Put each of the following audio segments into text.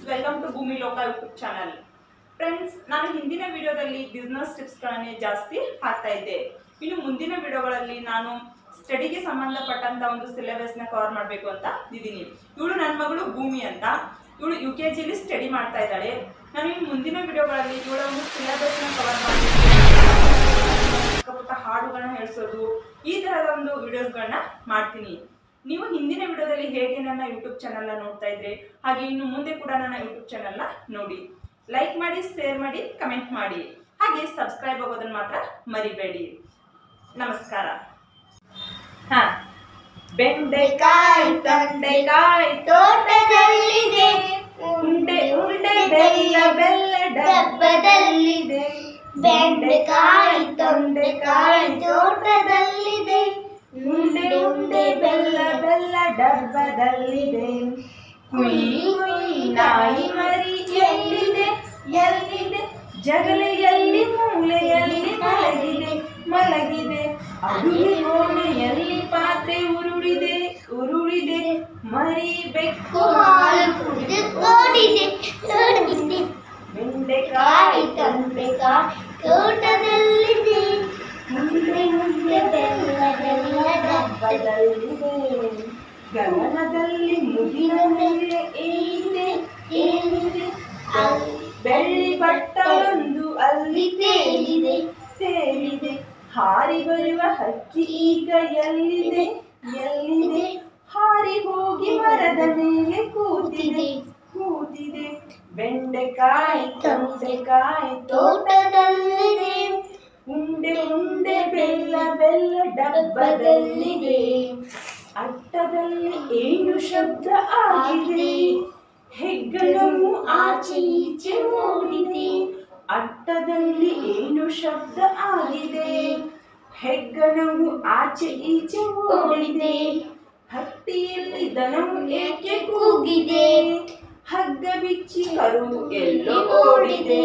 Welcome to ಭೂಮಿ ಲೋಕ YouTube channel. Friends, ನಾನು ಹಿಂದಿನ ವಿಡಿಯೋದಲ್ಲಿ ಬಿಸ್ನೆಸ್ ಟಿಪ್ಸ್ಗಳನ್ನೇ ಜಾಸ್ತಿ ಹಾಕ್ತಾ ಇದ್ದೆ. ಇನ್ನು ಮುಂದಿನ ವಿಡಿಯೋಗಳಲ್ಲಿ ನಾನು ಸ್ಟಡಿಗೆ ಸಂಬಂಧಪಟ್ಟಂತ ಒಂದು ಸಿಲೆಬಸ್ನ ಕವರ್ ಮಾಡಬೇಕು ಅಂತ ಇದ್ದೀನಿ. ಇವಳು ನನ್ನ ಮಗಳು ಭೂಮಿ ಅಂತ, ಇವಳು UKG ಯಲ್ಲಿ ಸ್ಟಡಿ ಮಾಡ್ತಾ ಇದ್ದಾಳೆ. ನಾನು ಇನ್ನು ಮುಂದಿನ ವಿಡಿಯೋಗಳಲ್ಲಿ ಇವಳ ಒಂದು ಸಿಲೆಬಸ್ನ ಕವರ್ ಮಾಡಿ ಹಾಡುಗಳನ್ನ ಹೇಳಿಸೋದು, ಈ ತರಹದ ಒಂದು ವಿಡಿಯೋಸ್ಗಳನ್ನ ಮಾಡ್ತೀನಿ. ನೀವು ಹಿಂದಿನ ವಿಡಿಯೋದಲ್ಲಿ ಹೇಗೆ ನನ್ನ ಯೂಟ್ಯೂಬ್ ಚಾನಲ್ನ ನೋಡ್ತಾ ಇದ್ರೆ ಹಾಗೆ ಇನ್ನು ಮುಂದೆ ಕೂಡ ನನ್ನ ಯೂಟ್ಯೂಬ್ ಚಾನಲ್ನ ನೋಡಿ, ಲೈಕ್ ಮಾಡಿ, ಶೇರ್ ಮಾಡಿ, ಕಮೆಂಟ್ ಮಾಡಿ, ಹಾಗೆ ಸಬ್ಸ್ಕ್ರೈಬ್ ಆಗೋದನ್ನ ಮಾತ್ರ ಮರಿಬೇಡಿ. ನಮಸ್ಕಾರ. ಬೆಂಡೆಕಾಯಿ ತೊಂಡೆಕಾಯಿ ತೋಟದಲ್ಲಿದೆ, ಉಂಡೆ ಉಂಡೆ ಬೆಲ್ಲ ಬೆಲ್ಲ ಡಬ್ಬದಲ್ಲಿದೆ. ಬೆಂಡೆಕಾಯಿ ತೊಂಡೆಕಾಯಿ ತೋಟದಲ್ಲಿದೆ, ಉಂಡೆ ಉಂಡೆ ಬೆಲ್ಲ ಬೆಲ್ಲ ಡಬ್ಬದಲ್ಲಿದೆ. ಕುಯ್ ಕುಯ್ ನಾಯಿ ಮರಿ ಎಲ್ಲಿದೆ ಎಲ್ಲಿದೆ, ಜಗಲೆಯಲ್ಲಿ ಮೂಲೆಯಲ್ಲಿ ಮಲಗಿದೆ ಮಲಗಿದೆ. ಅಡುಗೆ ಕೋಣೆಯಲ್ಲಿ ಪಾತ್ರೆ ಉರುಳಿದೆ ಉರುಳಿದೆ, ಮರಿ ಬೆಕ್ಕು ಹಾಲು ಕುಡಿದು ಓಡಿದೆ ಓಡಿದೆ. ಬೆಂಡೆಕಾಯಿ ತೊಂಡೆಕಾಯಿ ತೋಟದಲ್ಲಿದೆ, ಮುಂದೆ ಮುಂದೆ ಬೆಲ್ಲ ಬೆಲ್ಲ ಡಬ್ಬದಲ್ಲಿದೆ. ಗಗನದಲ್ಲಿ ಮುಗಿನ ಮೇಲೆ ಏನಿದೆ ಏನಿದೆ, ಬೆಳ್ಳಿ ಬಟ್ಟಲೊಂದು ಅಲ್ಲಿ ತೇಲಿದೆ ತೇಲಿದೆ. ಹಾರಿ ಬರುವ ಹಕ್ಕಿ ಈಗ ಎಲ್ಲಿದೆ ಎಲ್ಲಿದೆ, ಹಾರಿ ಹೋಗಿ ಮರದ ಮೇಲೆ ಕೂತಿದೆ ಕೂತಿದೆ. ಬೆಂಡೆಕಾಯಿ ತೊಂಡೆಕಾಯಿ ತೋಟದಲ್ಲಿದೆ, ಉಂಡೆ ಉಂಡೆ ಬೆಲ್ಲ ಬೆಲ್ಲ ಡಬ್ಬದಲ್ಲಿದೆ. ಅಟ್ಟದಲ್ಲಿ ಏನು ಶಬ್ದ ಆಗಿದೆ, ಹೆಗ್ಗಣವು ಆಚೆ ಈಚೆ ಓಡಿದೆ. ಅಟ್ಟದಲ್ಲಿ ಏನು ಶಬ್ದ ಆಗಿದೆ, ಹೆಗ್ಗಣವು ಆಚೆ ಈಚೆ ಓಡಿದೆ. ಹಟ್ಟಿಯಲ್ಲಿ ದನವು ಏಕೆ ಕೂಗಿದೆ, ಹಗ್ಗ ಬಿಚ್ಚಿ ಕರು ಎಲ್ಲೋ ಓಡಿದೆ.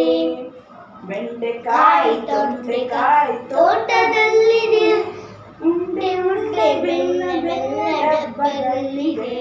ಬೆಂಡೆಕಾಯಿ ತೊಂಡೆಕಾಯಿ ತೋಟದಲ್ಲಿದೆ, ಉಂಡೆ ಉಂಡೆ ಬೆಲ್ಲ ಬೆಲ್ಲ ಡಬ್ಬದಲ್ಲಿದೆ.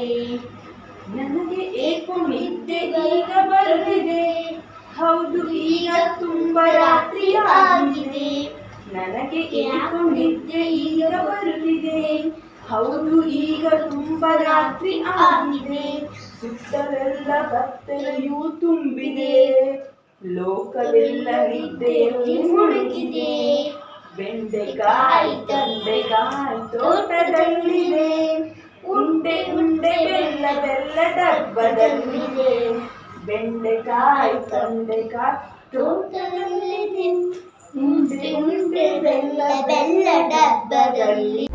ನನಗೆ ಏಕೋ ನಿದ್ದೆ ಈಗ ಬರುತ್ತಿದೆ, ಹೌದು ಈಗ ತುಂಬಾ ರಾತ್ರಿ ಆಗಿದೆ. ನನಗೆ ಏಕೋ ನಿದ್ದೆ ಈಗ ಬರುತ್ತಿದೆ, ಹೌದು ಈಗ ತುಂಬಾ ರಾತ್ರಿ ಆಗಿದೆ. ಸುತ್ತಲೆಲ್ಲ ಕತ್ತಲೆಯೂ ತುಂಬಿದೆ, ಲೋಕವೆಲ್ಲ ನಿದ್ದೆಯಲ್ಲಿ ಮುಳುಗಿದೆ. ಬೆಂಡೆಕಾಯಿ ತೊಂಡೆಕಾಯಿ ತೋಟದಲ್ಲಿದೆ, ಉಂಡೆ ಉಂಡೆ ಬೆಲ್ಲ ಬೆಲ್ಲ ಡಬ್ಬದಲ್ಲಿದೆ. ಬೆಂಡೆಕಾಯಿ ತೊಂಡೆಕಾಯಿ ತೋಟದಲ್ಲಿದೆ, ಮುಂದೆ ಮುಂದೆ ಬೆಲ್ಲ ಬೆಲ್ಲ ಡಬ್ಬದಲ್ಲಿ.